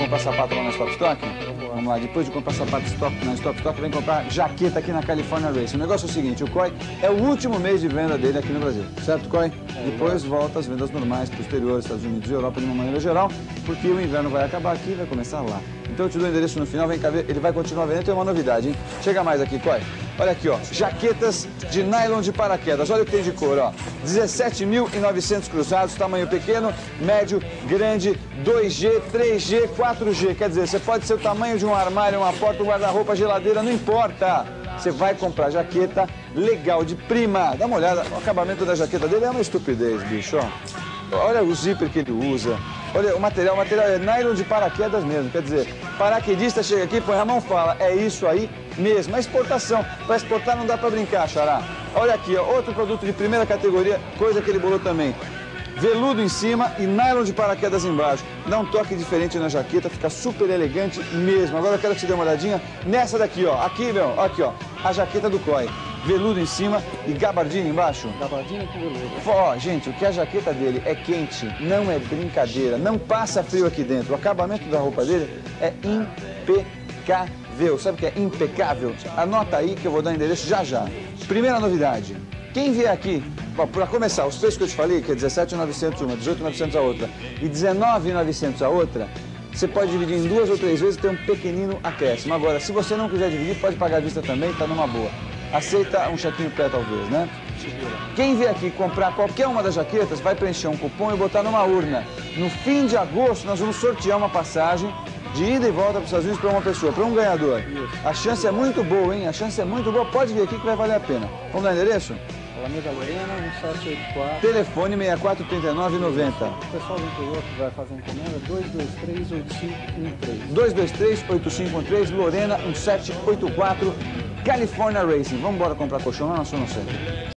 comprar sapato lá na Stop Stock? Vamos lá, depois de comprar sapato na Stop Stock, vem comprar jaqueta aqui na California Racing. O negócio é o seguinte, o Coy é o último mês de venda dele aqui no Brasil, certo, Coy? Depois volta às vendas normais para o exterior, Estados Unidos e Europa de uma maneira geral, porque o inverno vai acabar aqui e vai começar lá. Então eu te dou o endereço no final, vem cá ver, ele vai continuar vendendo, tem uma novidade, hein? Chega mais aqui, Coy. Olha aqui, ó, jaquetas de nylon de paraquedas, olha o que tem de cor, ó. 17.900 cruzados, tamanho pequeno, médio, grande, 2G, 3G, 4G. Quer dizer, você pode ser o tamanho de um armário, uma porta, um guarda-roupa, geladeira, não importa. Você vai comprar jaqueta legal, de prima. Dá uma olhada, o acabamento da jaqueta dele é uma estupidez, bicho, ó. Olha o zíper que ele usa. Olha, o material é nylon de paraquedas mesmo. Quer dizer, paraquedista chega aqui, põe a mão e fala, é isso aí mesmo. É exportação. Para exportar não dá para brincar, xará. Olha aqui, ó, outro produto de primeira categoria, coisa que ele bolou também. Veludo em cima e nylon de paraquedas embaixo. Dá um toque diferente na jaqueta, fica super elegante mesmo. Agora eu quero que você dê uma olhadinha nessa daqui, ó. Aqui, meu, aqui, ó, a jaqueta do Coy. Veludo em cima e gabardina embaixo. Gabardina com veludo. Ó, gente, o que a jaqueta dele é quente, não é brincadeira, não passa frio aqui dentro. O acabamento da roupa dele é impecável. Sabe o que é impecável? Anota aí que eu vou dar o endereço já já. Primeira novidade. Quem vier aqui, para começar, os preços que eu te falei, que é 17.900 uma, 18.900 a outra e 19.900 a outra, você pode dividir em 2 ou 3 vezes e ter um pequenino acréscimo. Agora, se você não quiser dividir, pode pagar à vista também, tá numa boa. Aceita um chequinho pré, talvez, né? Quem vier aqui comprar qualquer uma das jaquetas vai preencher um cupom e botar numa urna. No fim de agosto, nós vamos sortear uma passagem de ida e volta para os Estados Unidos para uma pessoa, para um ganhador. A chance é muito boa, hein? A chance é muito boa. Pode vir aqui que vai valer a pena. Vamos dar endereço? Alameda Lorena, 1784. Telefone 643990. O pessoal do interior que vai fazer encomenda, 223-8513. 223-8513, Lorena 1784, California Racing. Vamos embora comprar colchão lá na Zona Centro.